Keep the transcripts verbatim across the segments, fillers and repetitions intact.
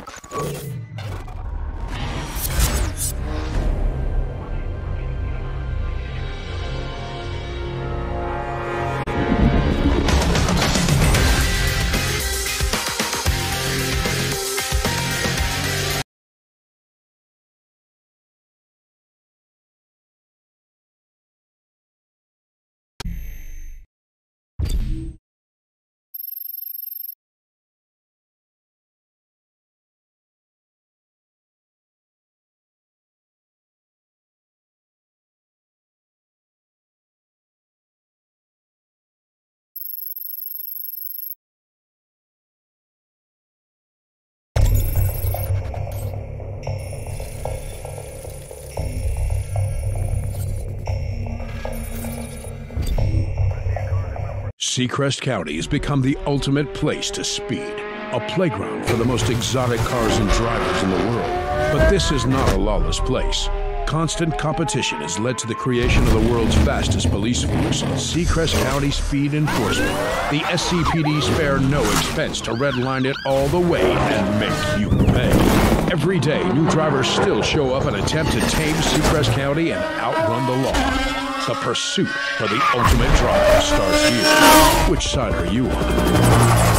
Seacrest County has become the ultimate place to speed, a playground for the most exotic cars and drivers in the world. But this is not a lawless place. Constant competition has led to the creation of the world's fastest police force, Seacrest County Speed Enforcement. The S C P D spare no expense to redline it all the way and make you pay. Every day, new drivers still show up and attempt to tame Seacrest County and outrun the law. The pursuit for the ultimate drive starts here. Which side are you on?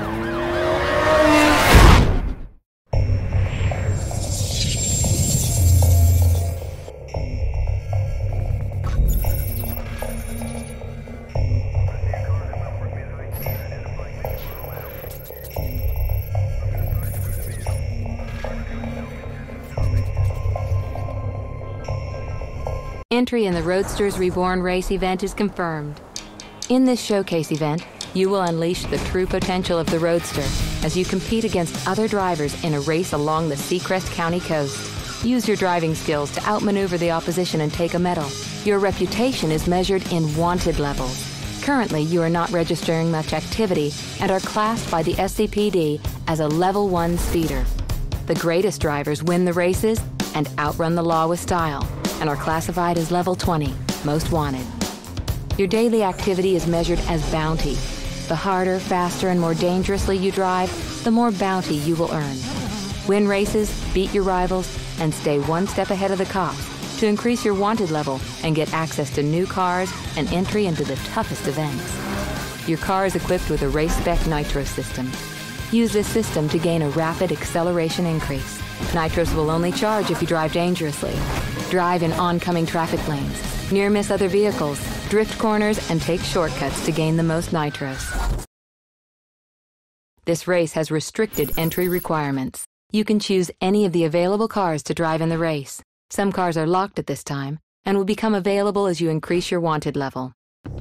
Entry in the Roadsters Reborn race event is confirmed. In this showcase event, you will unleash the true potential of the Roadster as you compete against other drivers in a race along the Seacrest County coast. Use your driving skills to outmaneuver the opposition and take a medal. Your reputation is measured in wanted levels. Currently, you are not registering much activity and are classed by the S C P D as a level one speeder. The greatest drivers win the races and outrun the law with style, and are classified as level twenty, most wanted. Your daily activity is measured as bounty. The harder, faster, and more dangerously you drive, the more bounty you will earn. Win races, beat your rivals, and stay one step ahead of the cops to increase your wanted level and get access to new cars and entry into the toughest events. Your car is equipped with a race-spec nitro system. Use this system to gain a rapid acceleration increase. Nitros will only charge if you drive dangerously. Drive in oncoming traffic lanes, near miss other vehicles, drift corners, and take shortcuts to gain the most nitros. This race has restricted entry requirements. You can choose any of the available cars to drive in the race. Some cars are locked at this time and will become available as you increase your wanted level.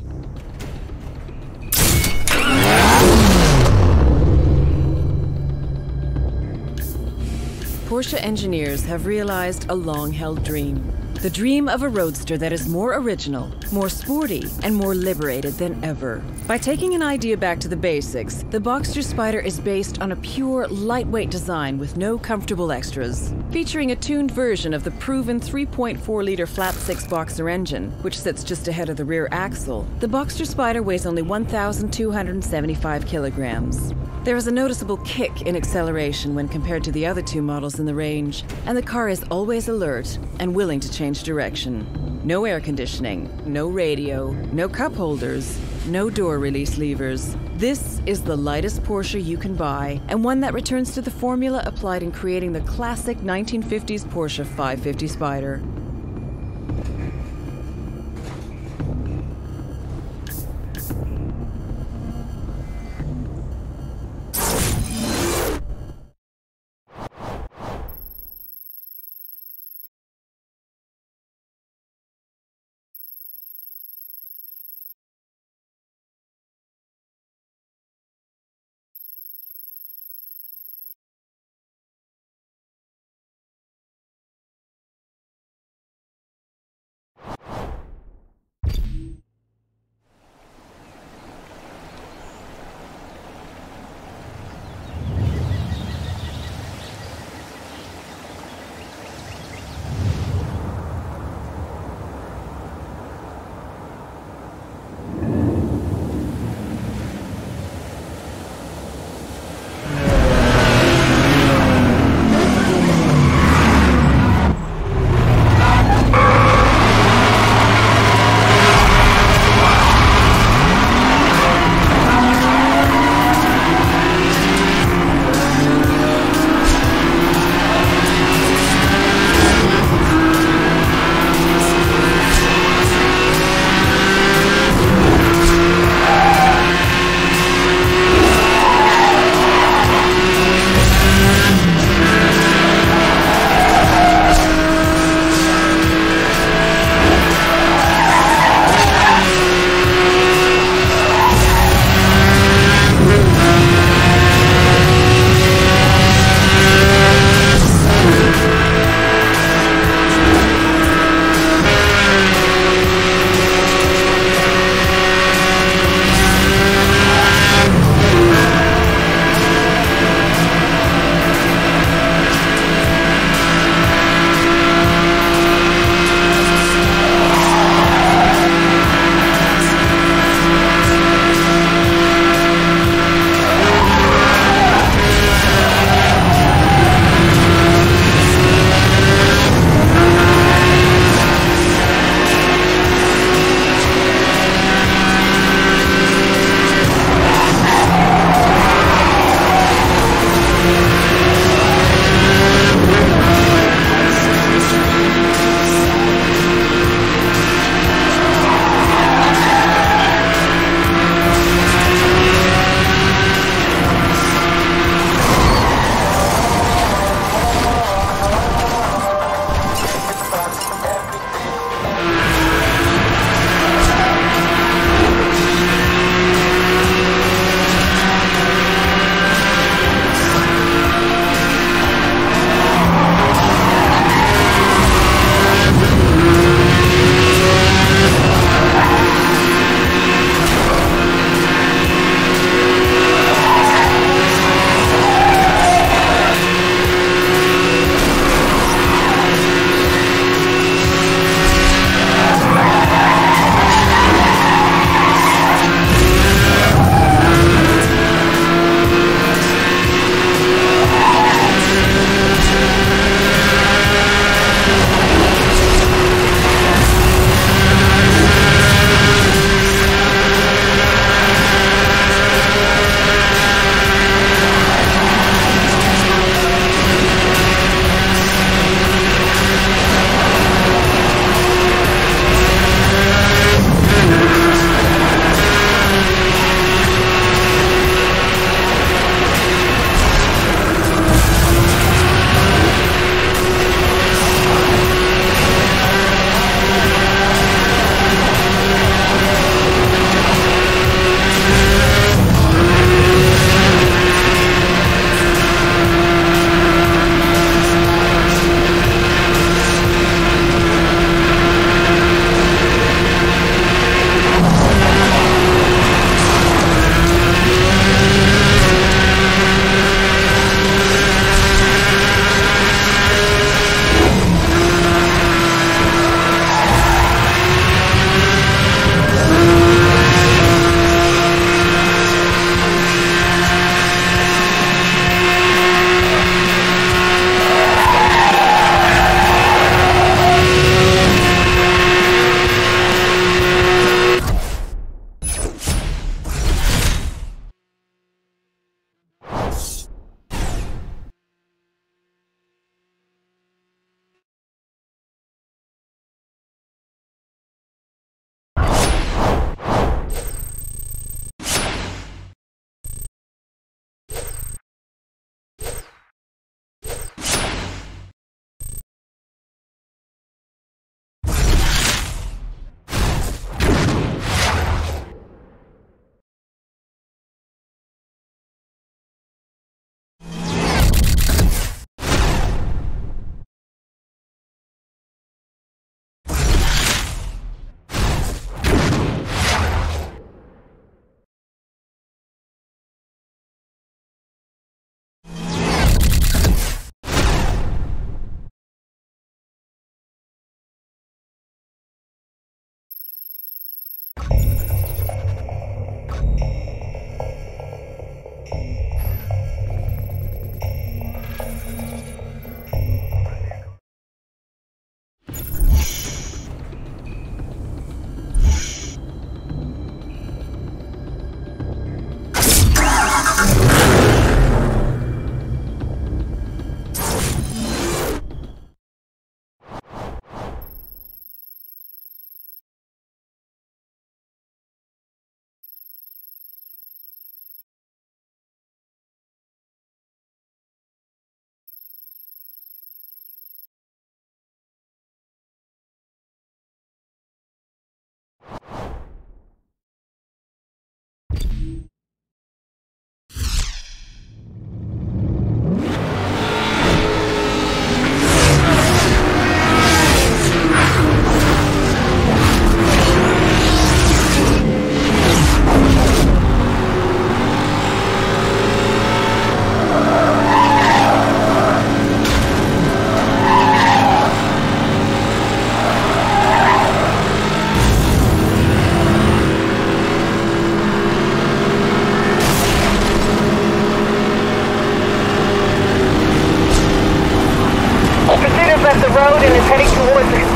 Porsche engineers have realized a long-held dream. The dream of a roadster that is more original, more sporty, and more liberated than ever. By taking an idea back to the basics, the Boxster Spyder is based on a pure, lightweight design with no comfortable extras. Featuring a tuned version of the proven three point four liter flat-six Boxer engine, which sits just ahead of the rear axle, the Boxster Spyder weighs only one thousand two hundred seventy-five kilograms. There is a noticeable kick in acceleration when compared to the other two models in the range, and the car is always alert and willing to change direction. No air conditioning, no radio, no cup holders, no door release levers. This is the lightest Porsche you can buy, and one that returns to the formula applied in creating the classic nineteen fifties Porsche five fifty Spyder.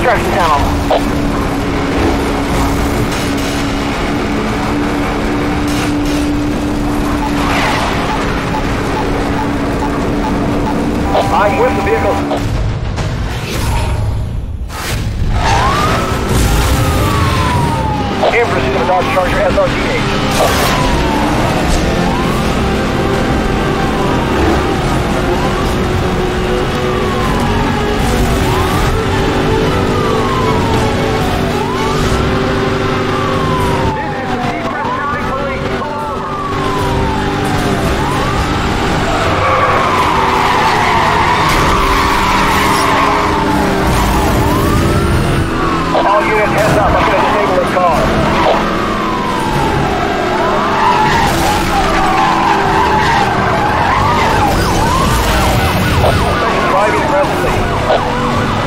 construction tunnel. I'm with the vehicle. In pursuit of a Dodge Charger S R T H. All units, heads up, I'm going to disable this car. Driving aggressively.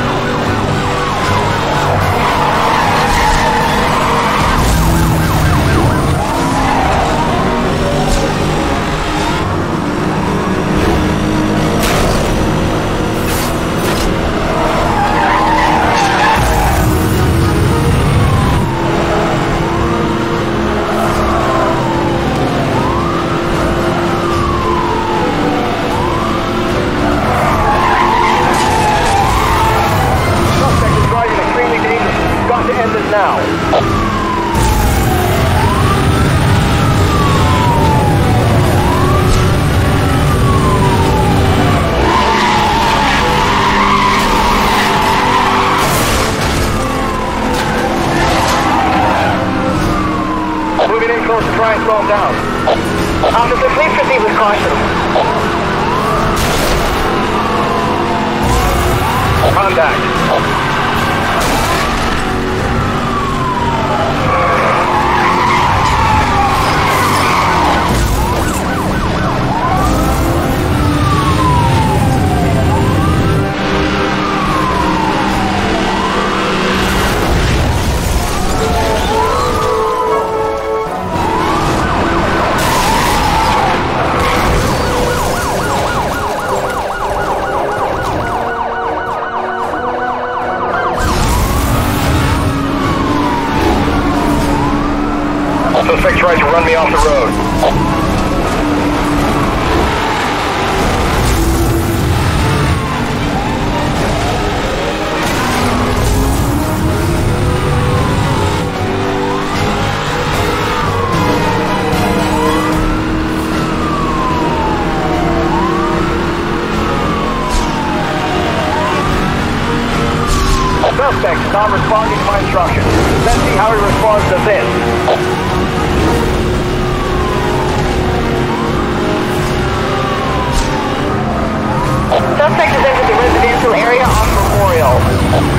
Now. Moving in close to try and slow him down. Officer, please proceed with caution. Contact. Suspect tried to run me off the road. Suspect is not responding to my instructions. Let's see how he responds to this. Suspect has entered the residential area on Memorial.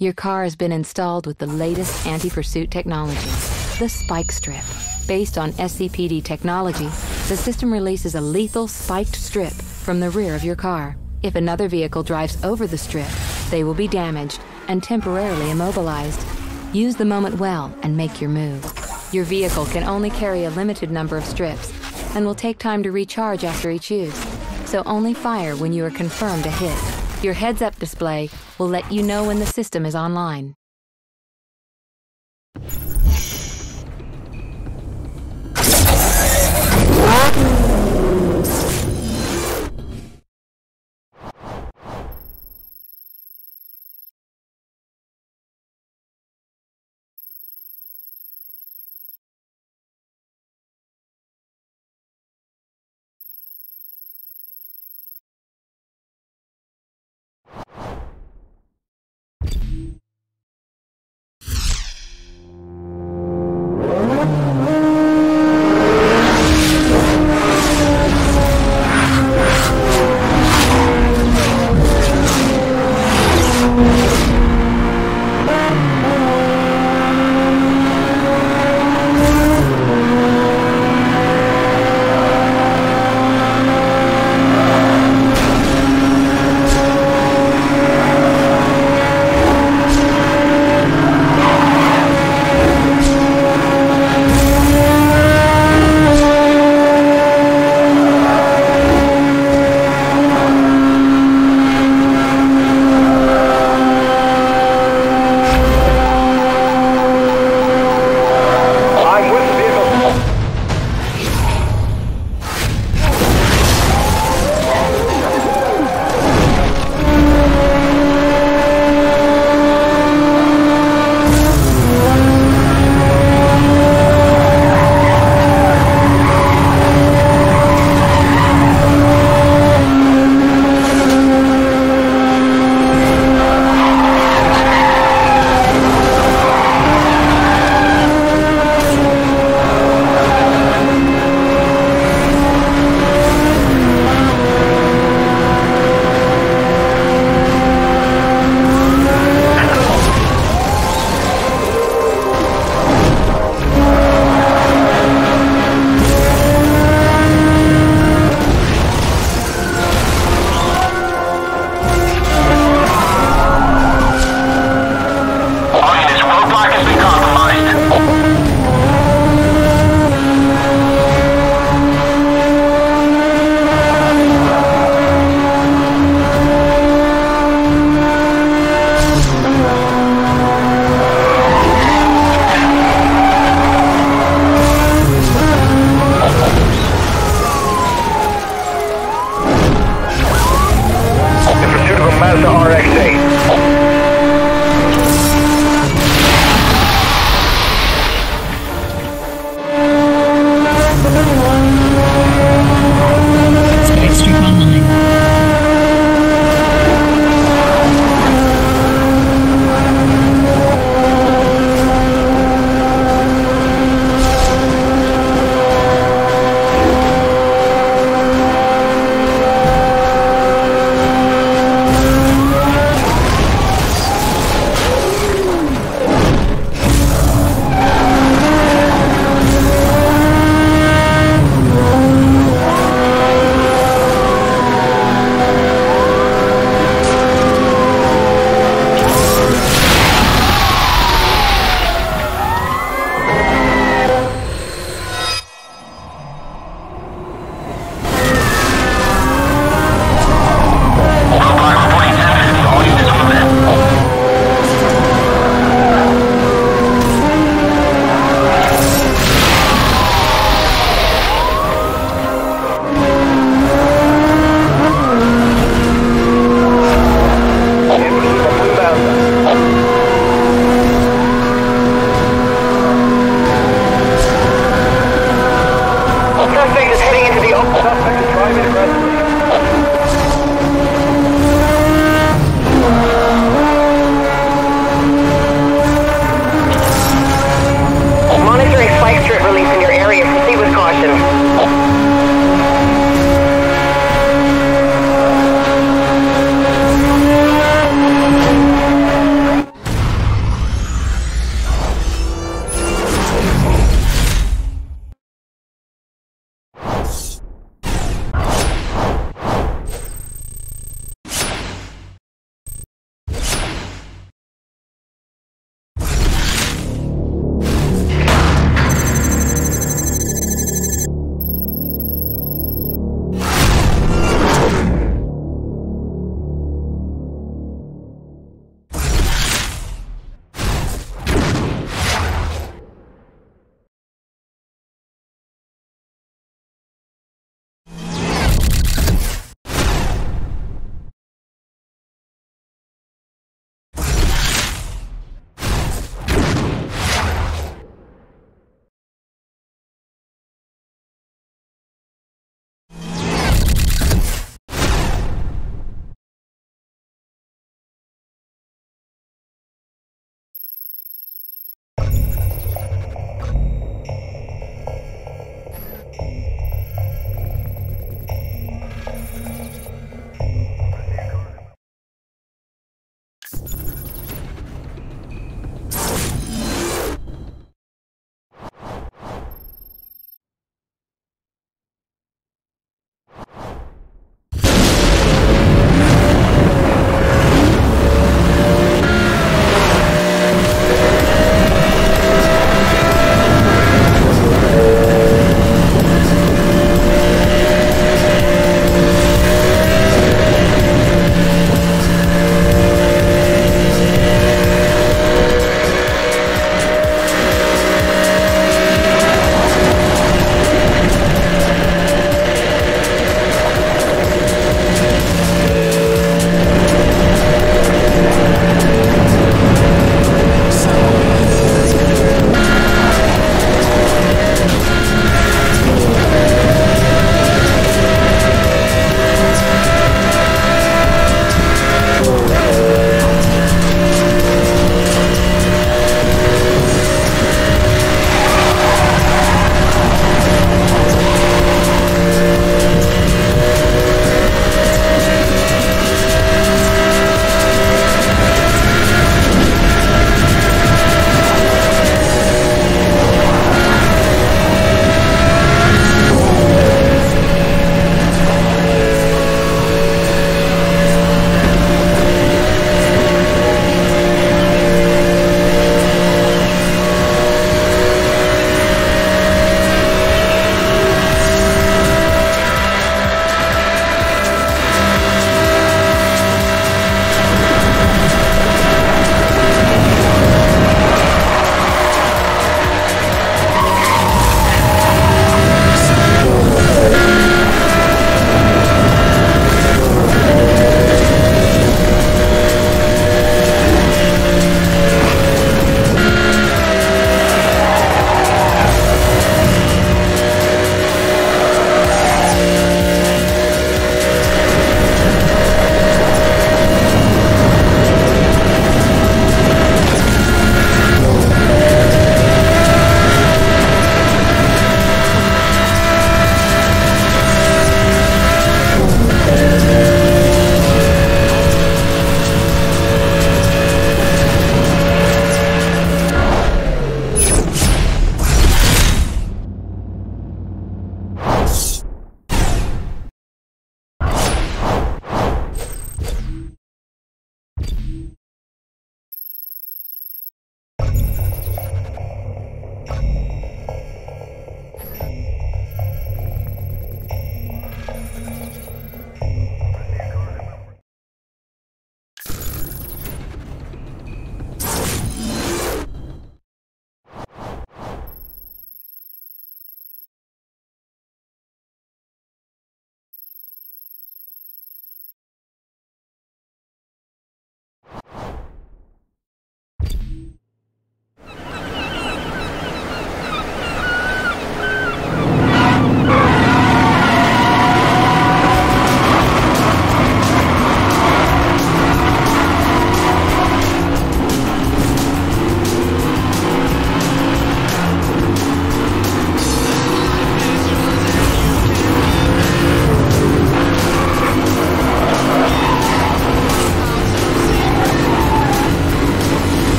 Your car has been installed with the latest anti-pursuit technology, the Spike Strip. Based on S C P D technology, the system releases a lethal spiked strip from the rear of your car. If another vehicle drives over the strip, they will be damaged and temporarily immobilized. Use the moment well and make your move. Your vehicle can only carry a limited number of strips and will take time to recharge after each use, so only fire when you are confirmed a hit. Your heads-up display will let you know when the system is online. You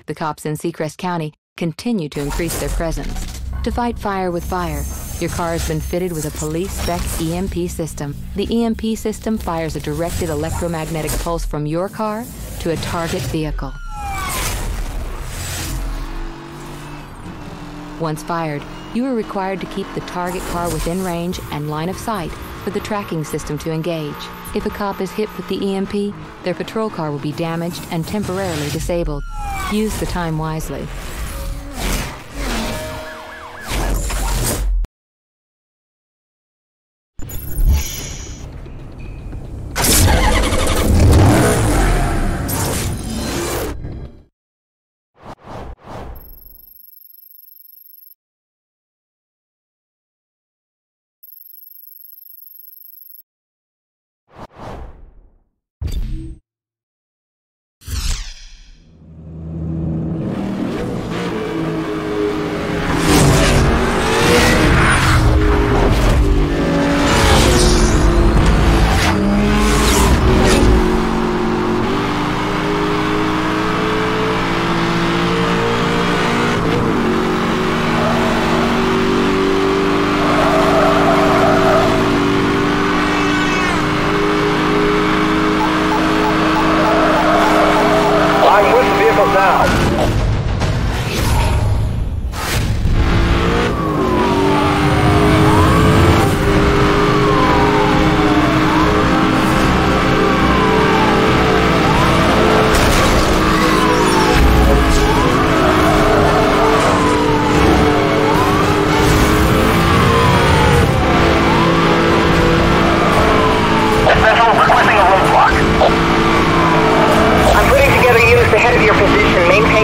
the cops in Seacrest County continue to increase their presence. To fight fire with fire, your car has been fitted with a police-spec E M P system. The E M P system fires a directed electromagnetic pulse from your car to a target vehicle. Once fired, you are required to keep the target car within range and line of sight for the tracking system to engage. If a cop is hit with the E M P, their patrol car will be damaged and temporarily disabled. Use the time wisely. I'm putting together units ahead of your position. Maintain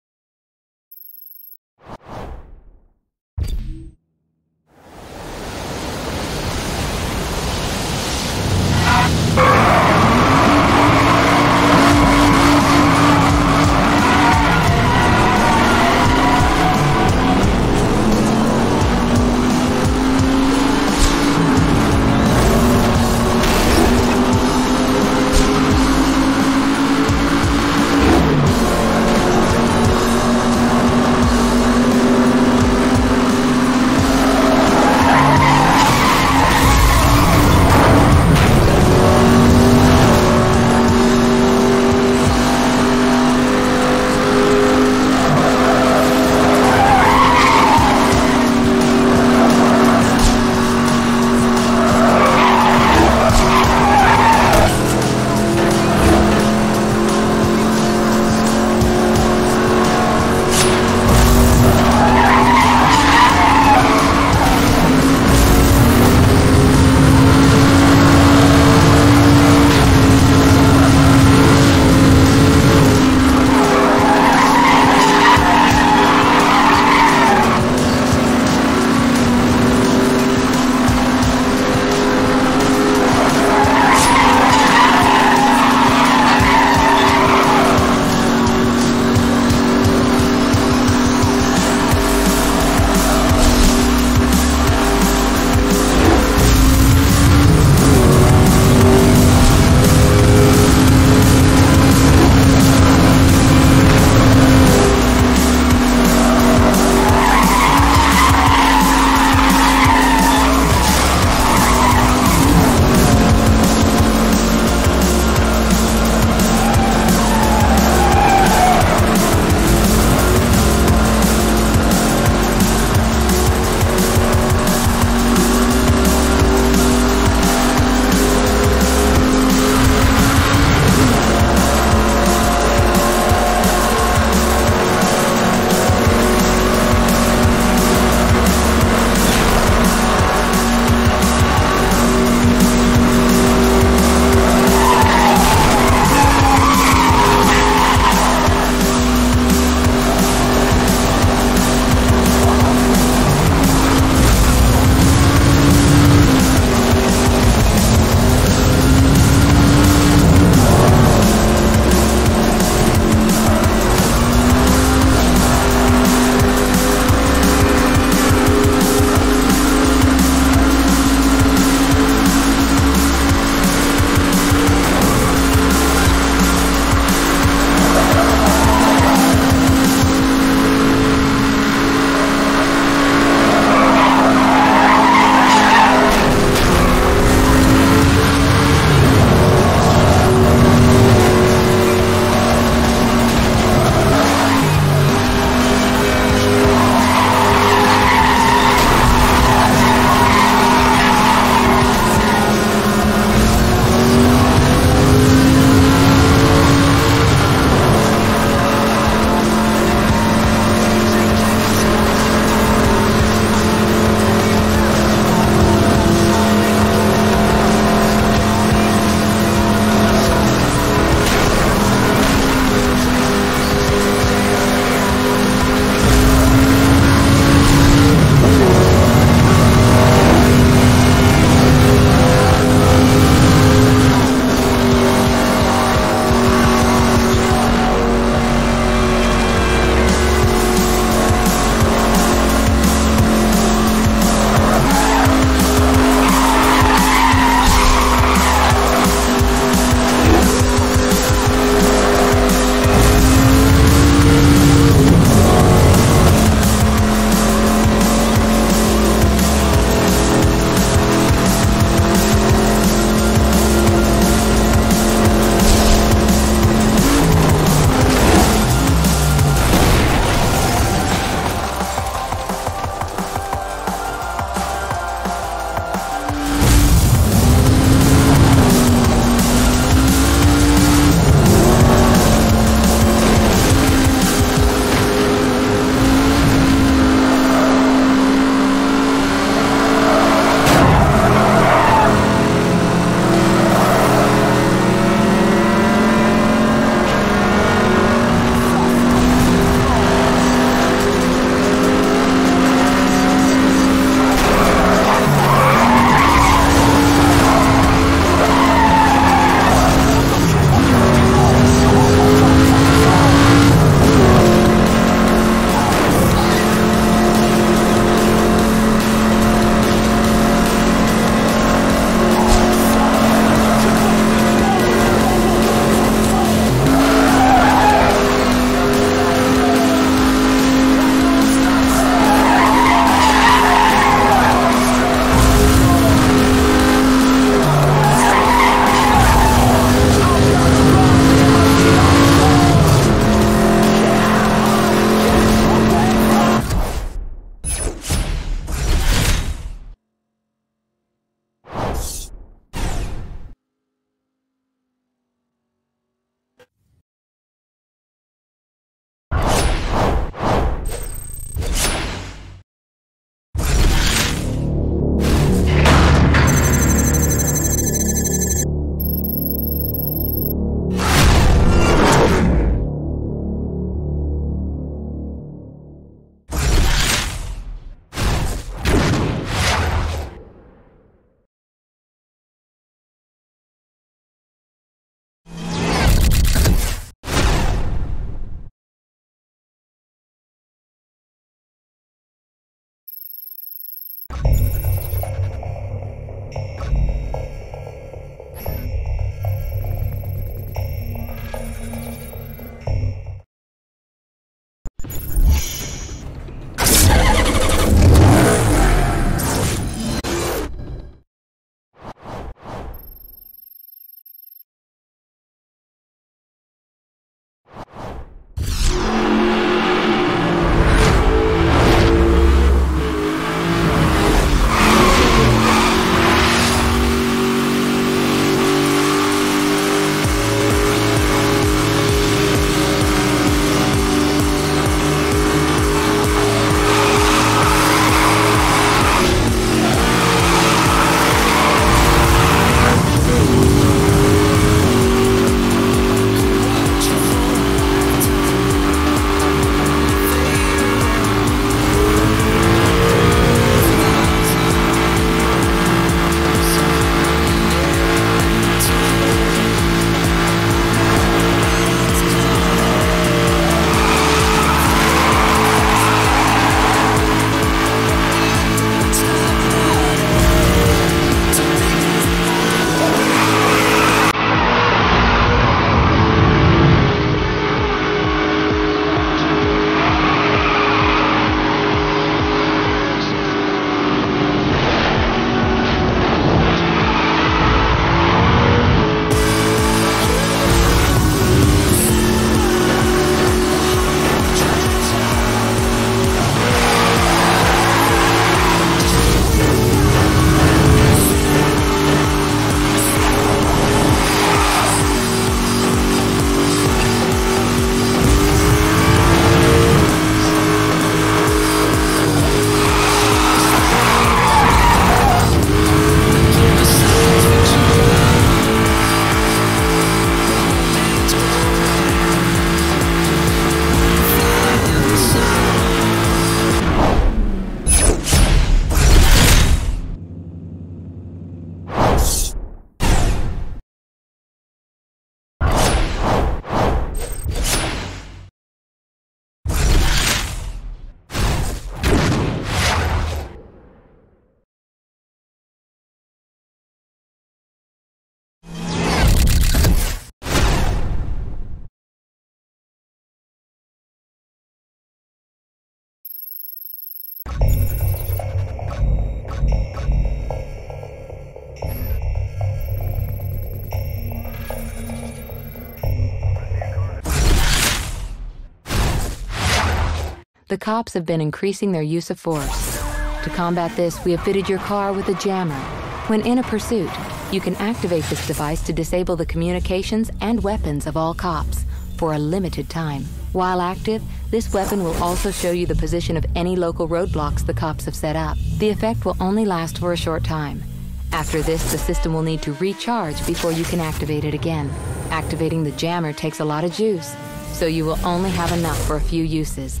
the cops have been increasing their use of force. To combat this, we have fitted your car with a jammer. When in a pursuit, you can activate this device to disable the communications and weapons of all cops for a limited time. While active, this weapon will also show you the position of any local roadblocks the cops have set up. The effect will only last for a short time. After this, the system will need to recharge before you can activate it again. Activating the jammer takes a lot of juice, so you will only have enough for a few uses.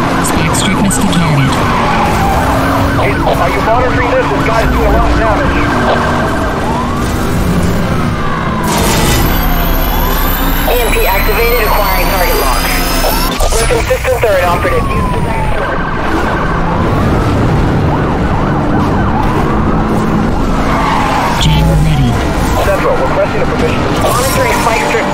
Are you monitoring this? This guy's doing a lot of damage. Houston, System third operative. Houston, next door. Jammers ready. Central, requesting a permission. Monitoring spike strip.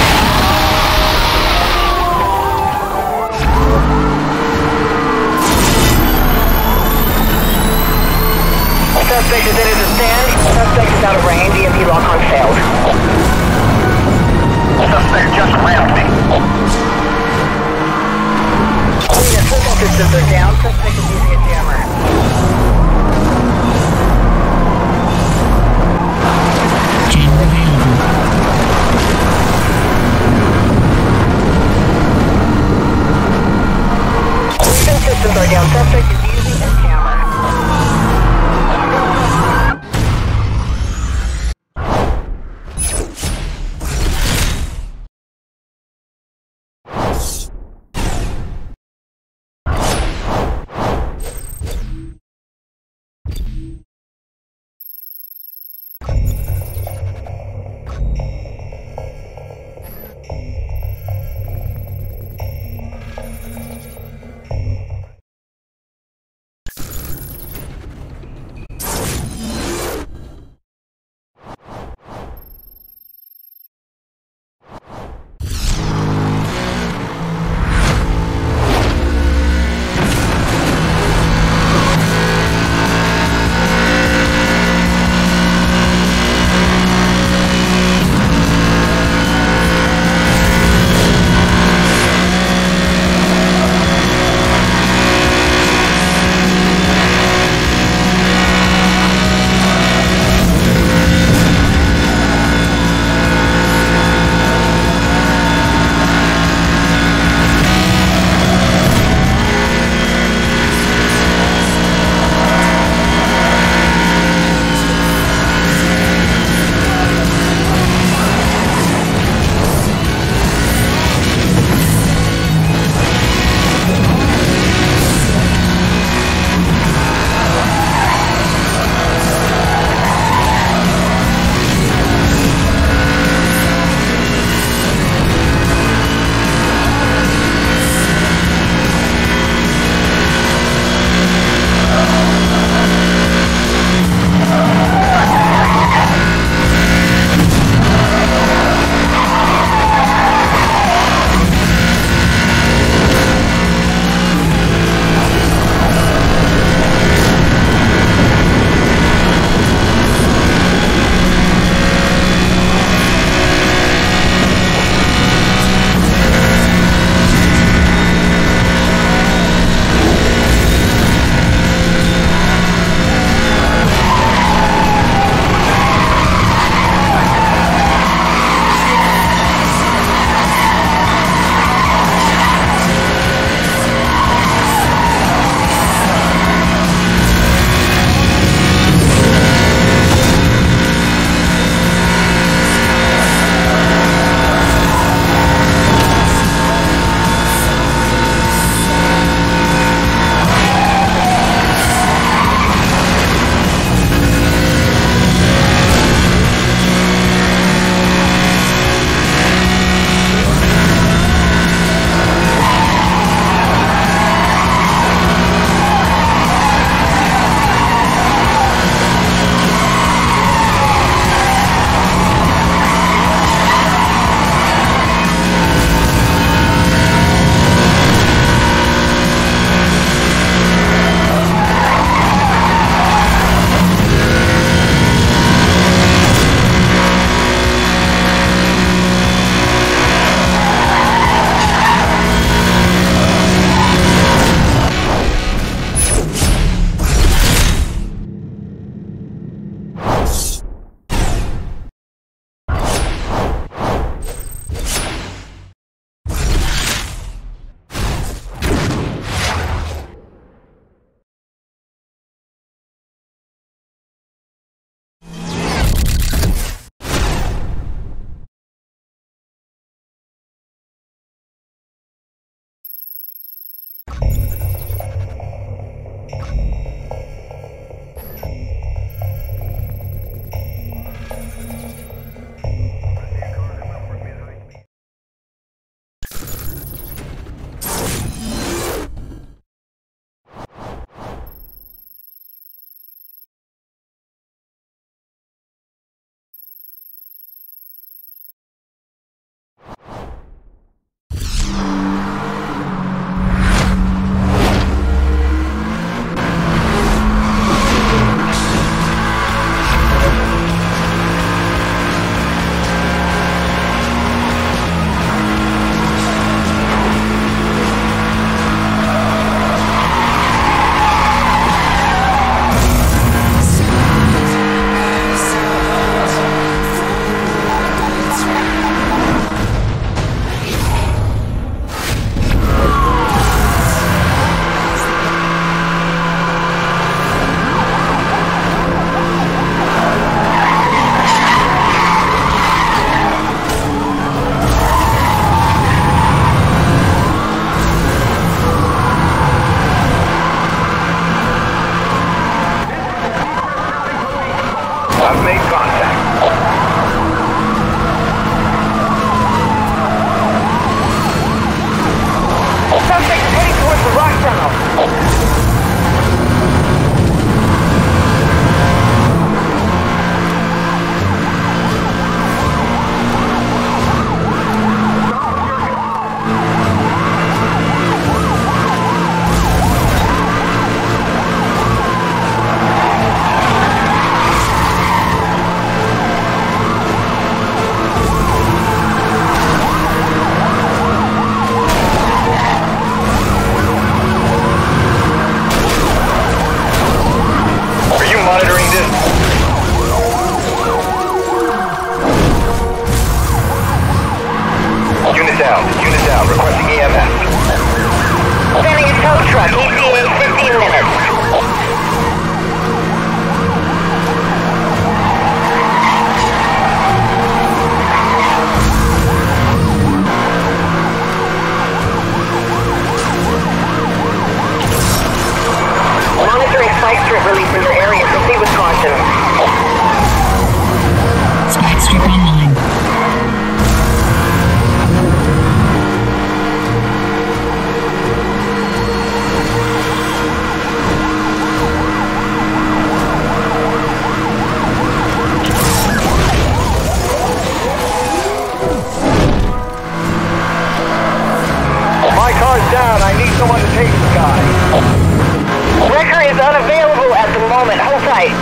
Suspect is in as a stand. Suspect is out of range. E M P lock-on failed. Suspect just rammed me. Yes, football systems are down. Suspect is using a jammer. Jammer available. Houston systems are down. Suspect is using a jammer. truck. E T A fifteen minutes. Monitoring spike strip release in your area. Proceed with caution. Spike strip online. My car's down. I need someone to take this guy. Wrecker is unavailable at the moment. Hold tight.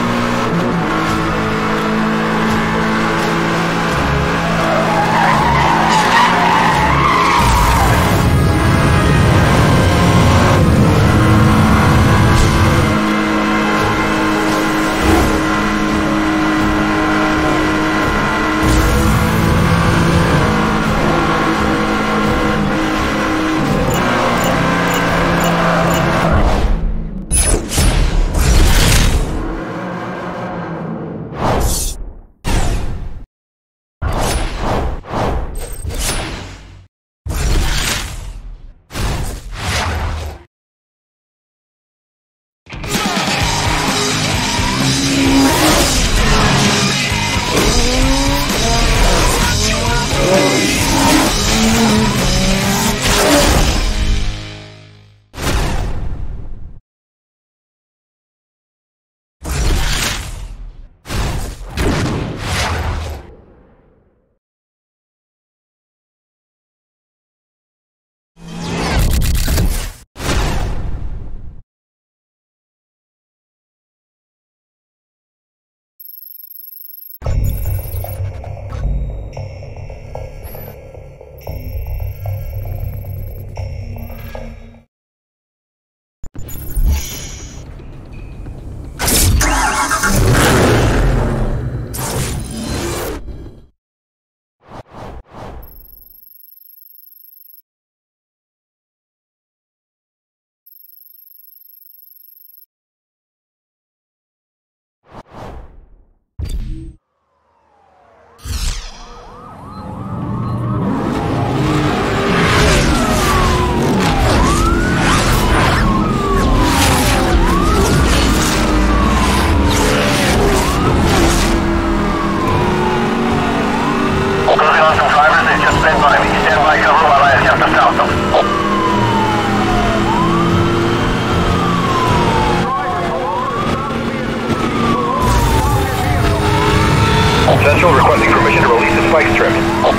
Central requesting permission to release the spike strip.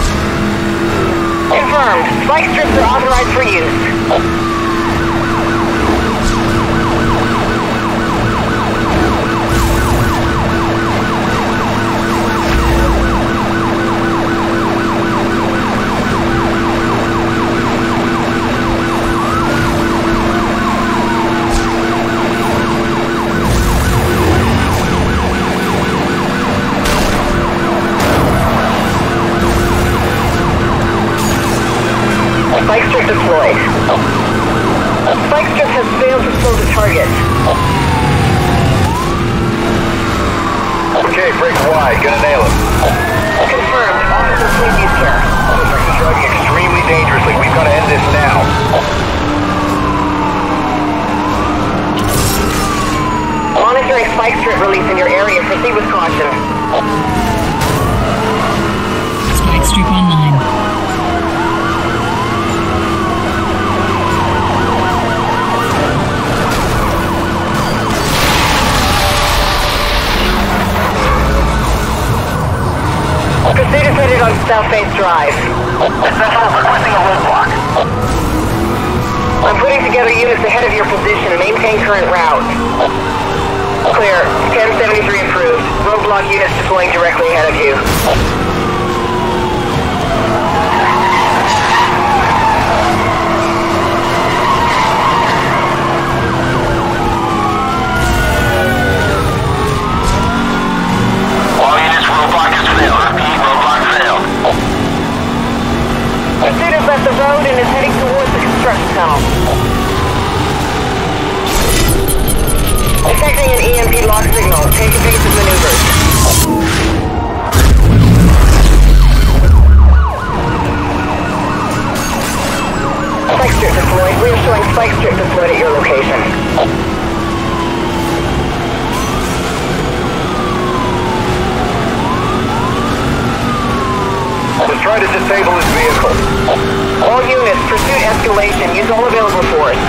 Confirmed. Spike strips are authorized for use. Spike strip deployed. Spike strip has failed to slow the target. Okay, break wide. Gonna nail him. Confirmed. Officer, please use care. Suspect is driving extremely dangerously. We've got to end this now. Monitoring spike strip release in your area. Proceed with caution. Spike strip online. Pursuit is headed on South-Face Drive. Central requesting a roadblock. I'm putting together units ahead of your position. Maintain current route. Clear. ten seventy-three approved. Roadblock units deploying directly ahead of you. All units, roadblock has failed. Repeat, roadblock failed. Pursuit has left the road and is heading towards the construction tunnel. Detecting an E M P lock signal. Take evasive maneuvers. Spike strip deployed. We are showing spike strip deployed at your location. Let's try to disable this vehicle. All units, pursuit escalation. Use all available force.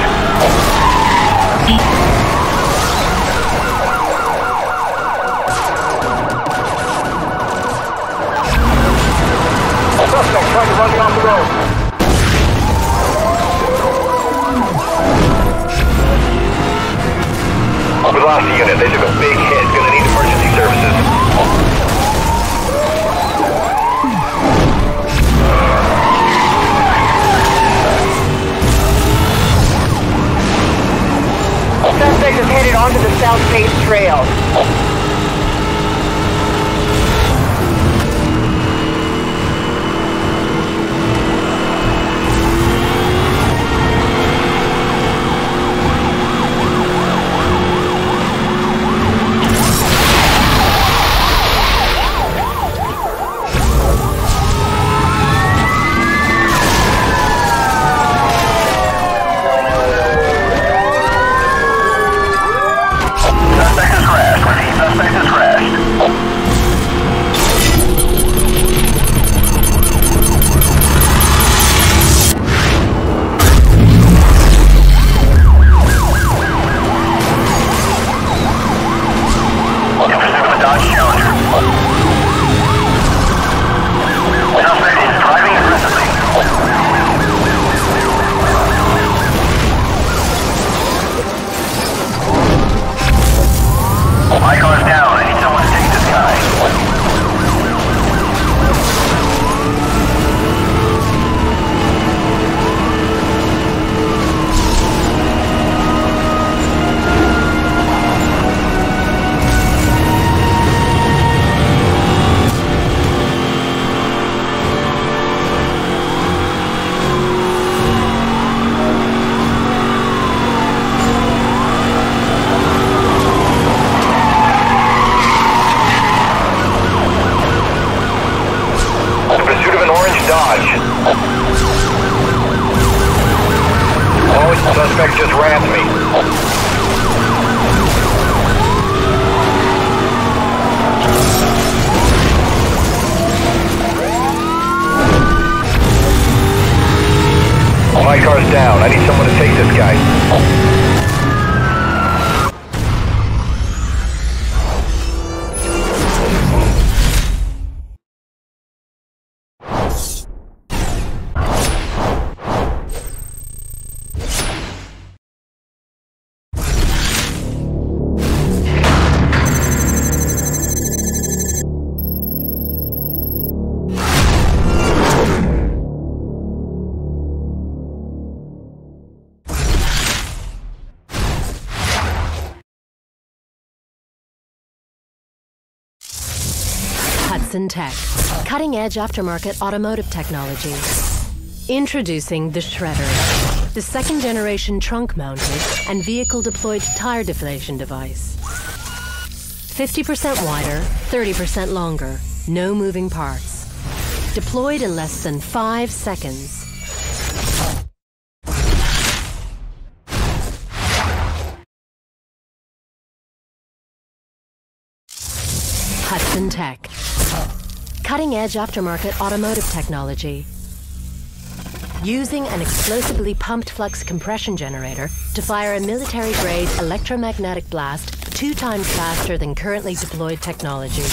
Suspect trying to run me off the road. We lost a unit. They took a big hit. Gonna need emergency services. Suspect is headed onto the South Base Trail. My car's down. I need someone to take this guy. Oh, suspect just rammed me. My car's down. I need someone to take this guy. Tech, cutting-edge aftermarket automotive technology. Introducing the Shredder, the second-generation trunk-mounted and vehicle-deployed tire deflation device. fifty percent wider, thirty percent longer, no moving parts. Deployed in less than five seconds. Hudson Tech. Cutting-edge aftermarket automotive technology. Using an explosively pumped flux compression generator to fire a military-grade electromagnetic blast two times faster than currently deployed technology.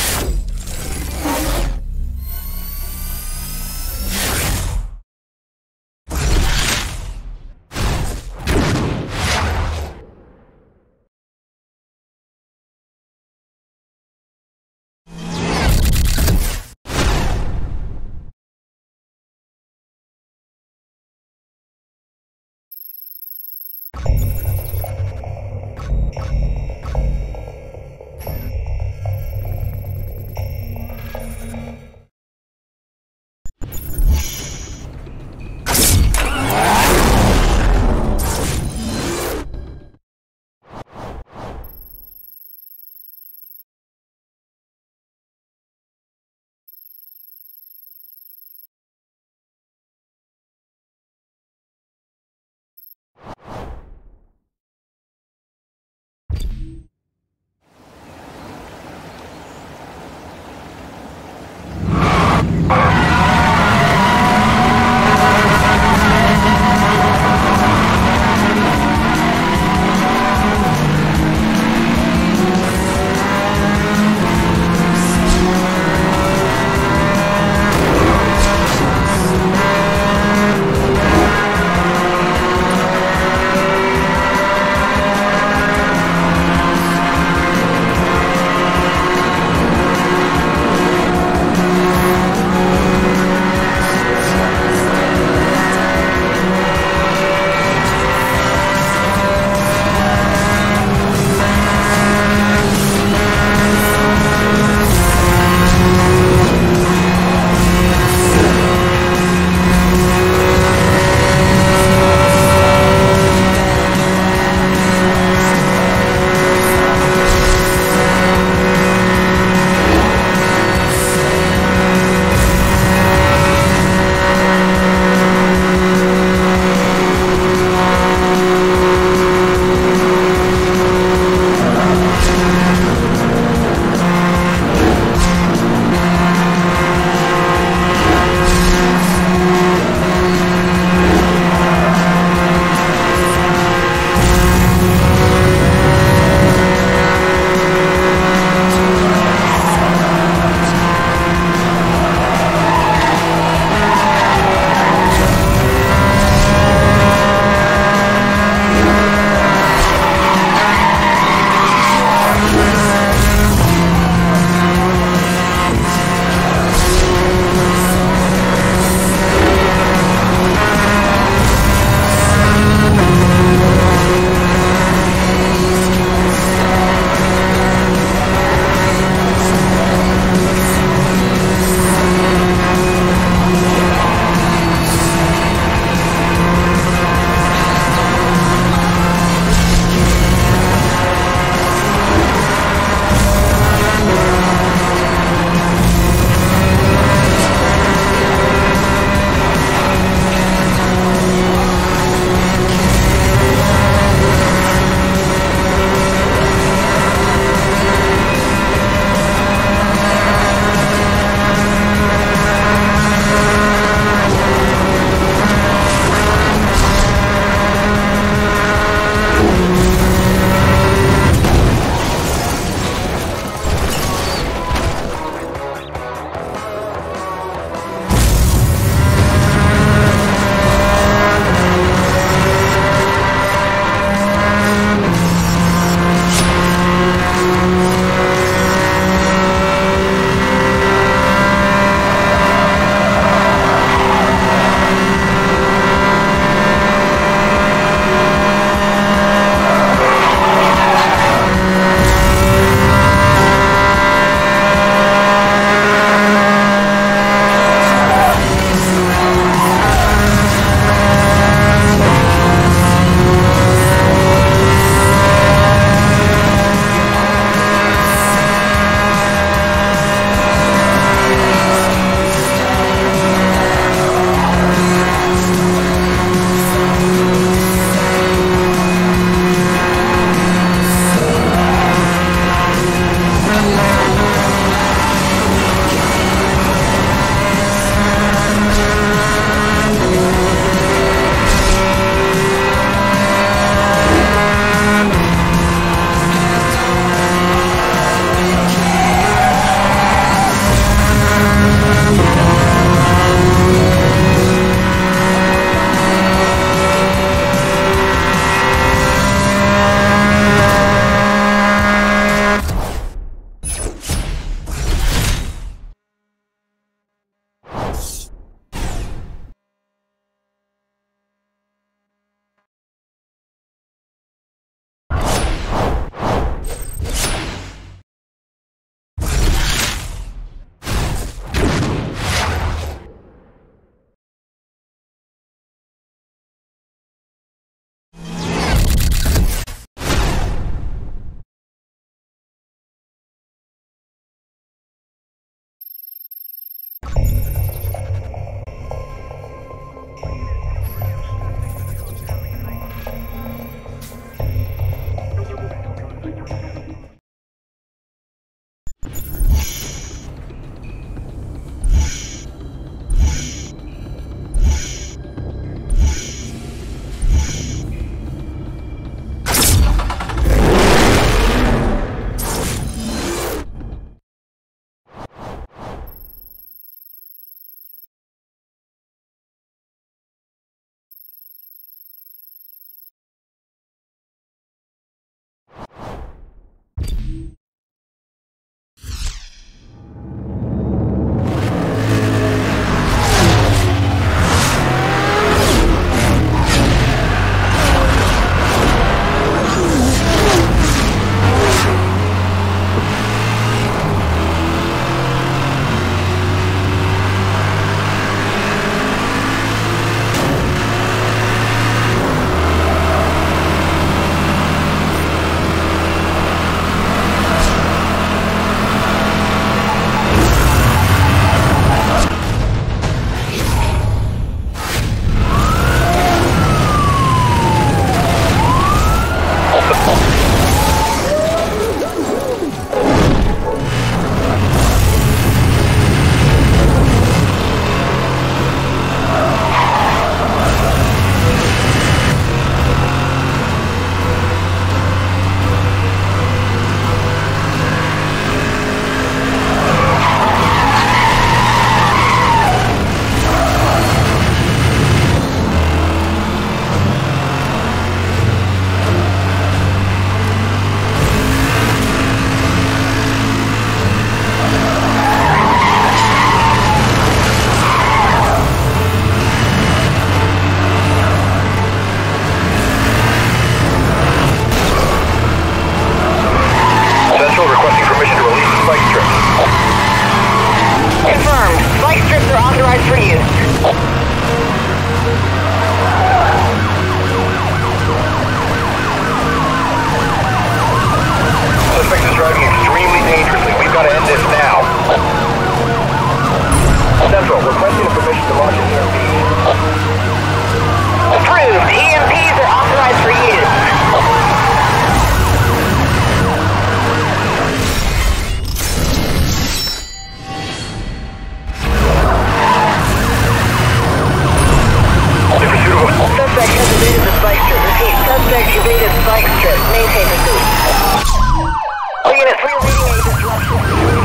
Suspect evaded spike strip. Maintain pursuit. All units, we are reading a disruption.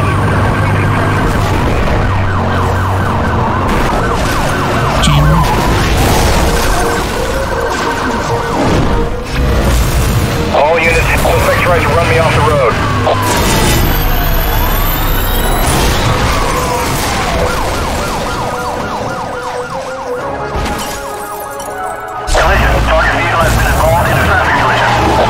Jammer. All units, suspect tried to run me off the road. Target vehicle has been involved in a traffic collision.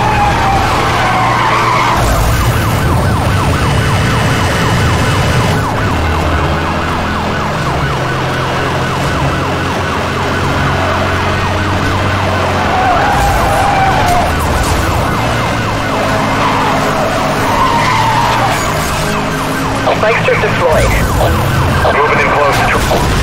Spike strip deployed. Moving in close to...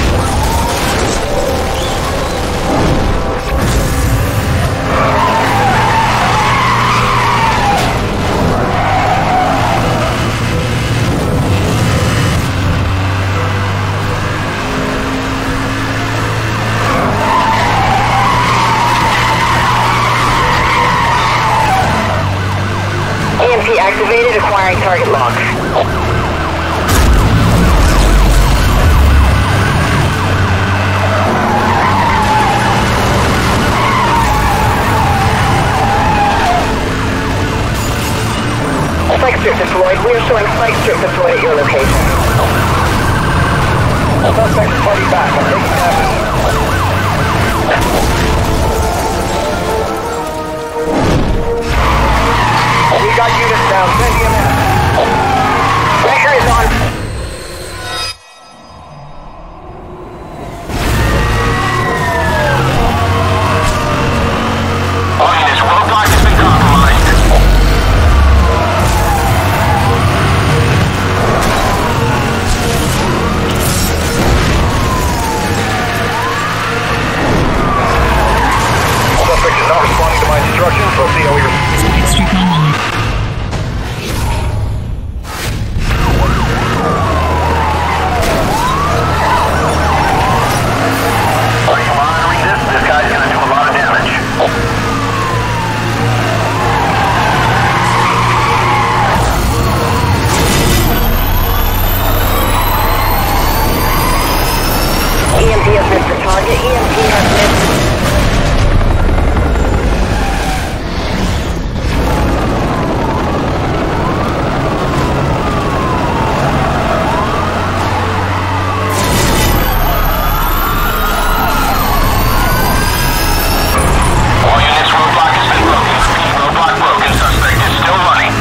E M P activated, acquiring target lock. Spike strip deployed. We are showing spike strip deployed at your location. Suspect is fighting back. I'm taking damage. We got units down. Send him in. Pressure is on. All units, roadblock has been compromised. Suspect is not responding to my instructions, so I'll see how we respond. Spike strip online. Are you monitoring this? This guy's gonna do a lot of damage. E M P has missed the target. E M P has missed. All units, roadblock has been broken. Roadblock broken. Suspect is still running.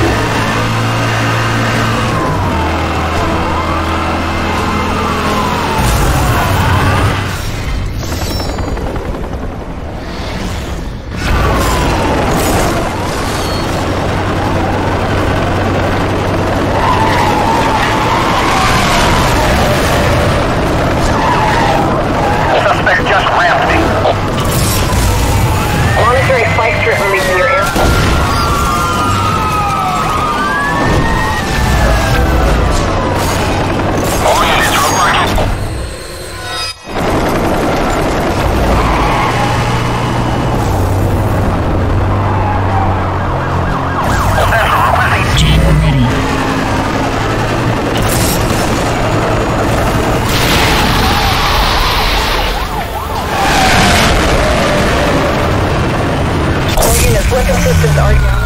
Suspect just rammed me. Monitoring spike strip releasing your air. All units, roadblock is... Jammer ready. All units, weapon systems are down.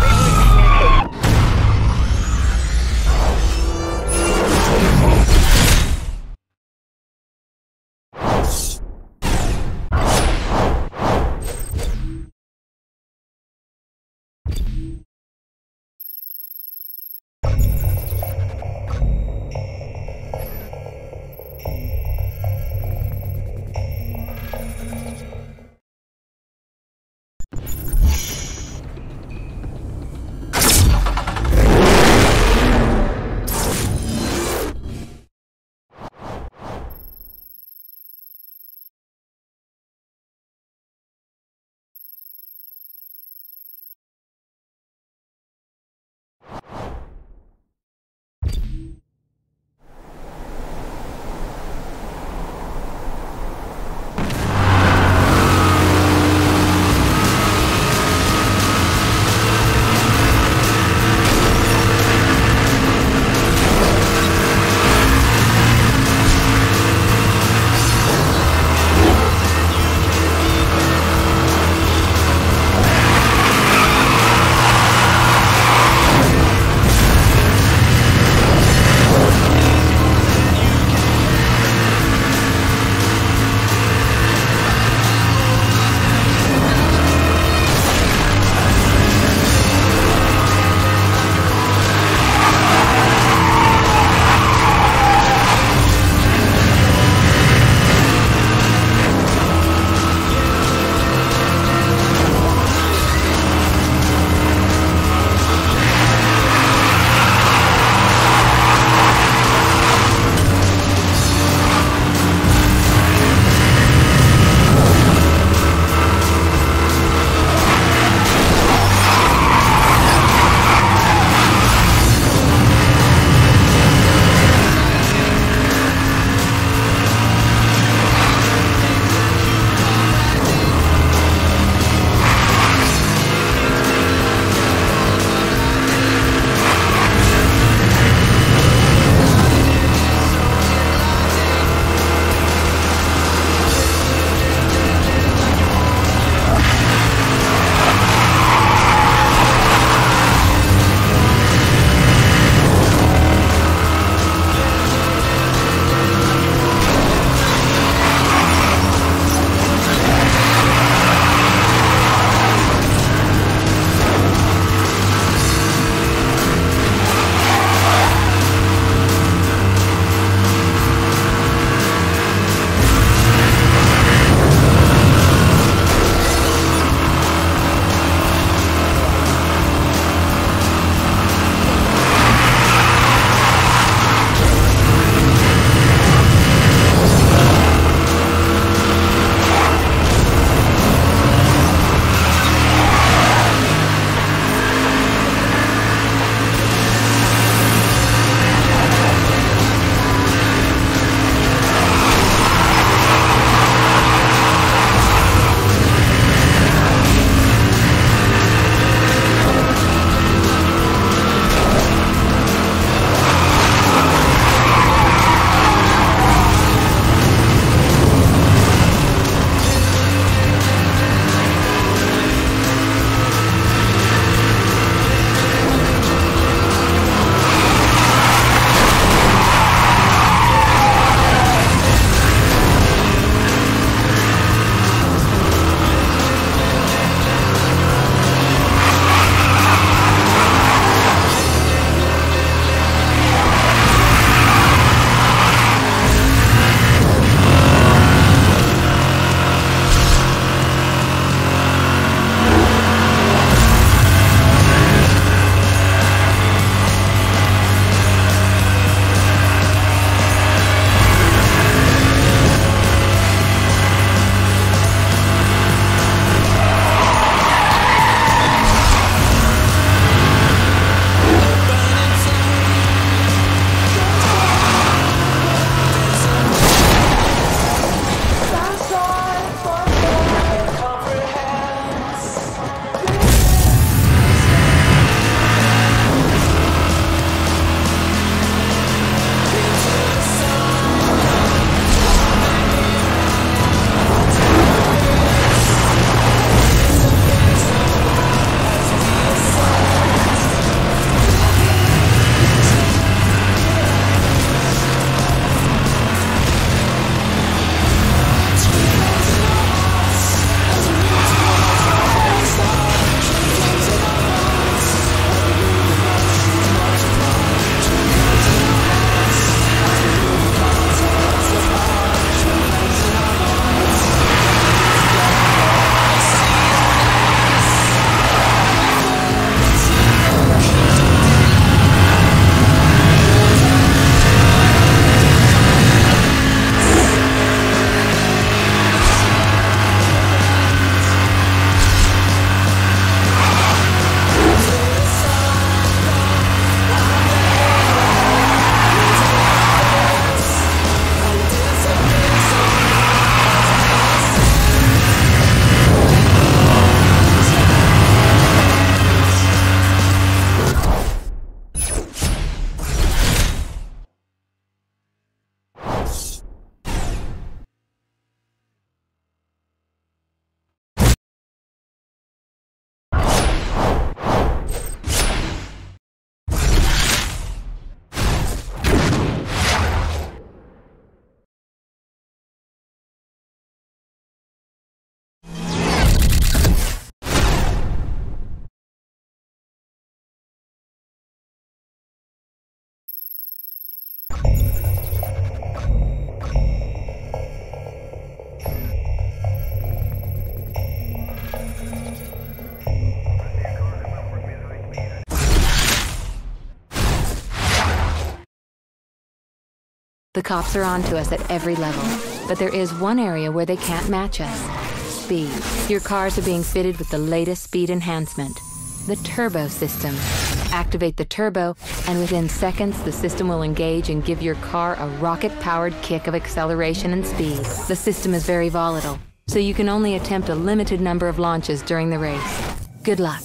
The cops are onto us at every level, but there is one area where they can't match us. Speed. Your cars are being fitted with the latest speed enhancement, the turbo system. Activate the turbo, and within seconds, the system will engage and give your car a rocket-powered kick of acceleration and speed. The system is very volatile, so you can only attempt a limited number of launches during the race. Good luck.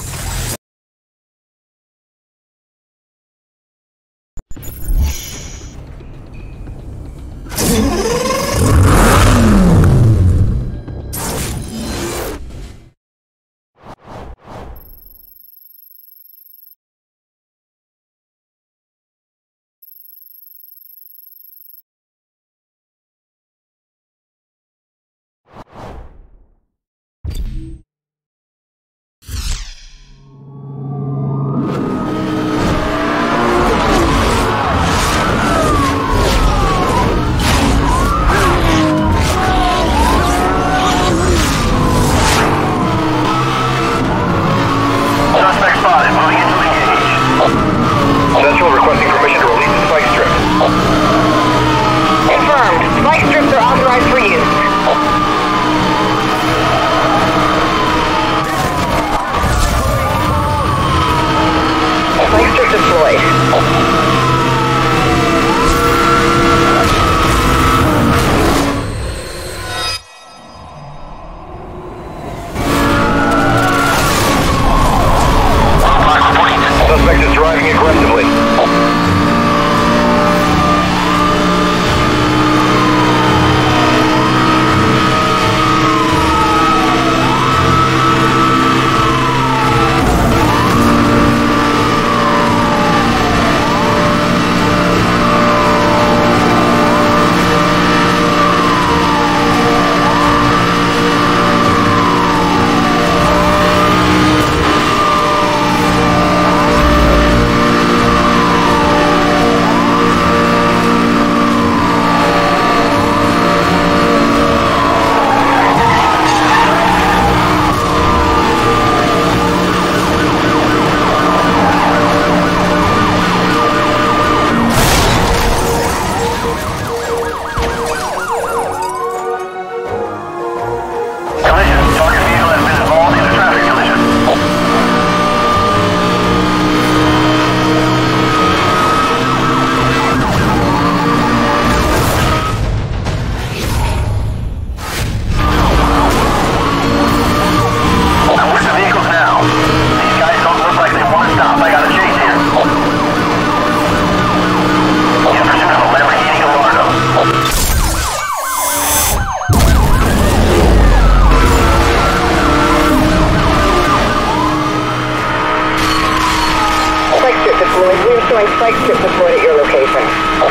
Spike strip deployed at your location.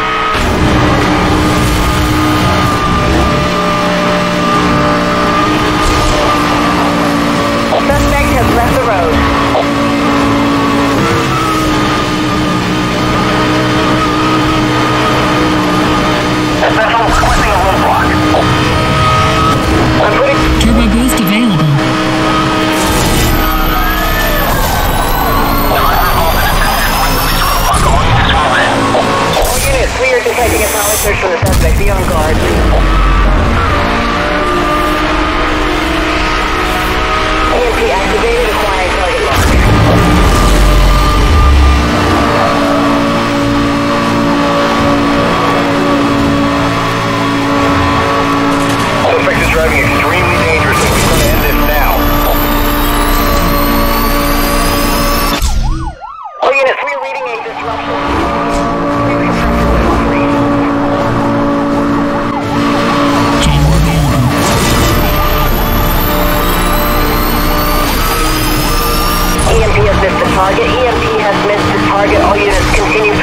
Suspect has left the road. Essential requesting a roadblock. I'm putting... Turbo boost available. All units, we are detecting a solid search for the suspect. Be on guard. E M P activated, acquiring target lock. Suspect is driving extremely dangerously. We're going to end this now. All units, we are reading a disruption. E M P has missed the target. E M P has missed the target. All units continue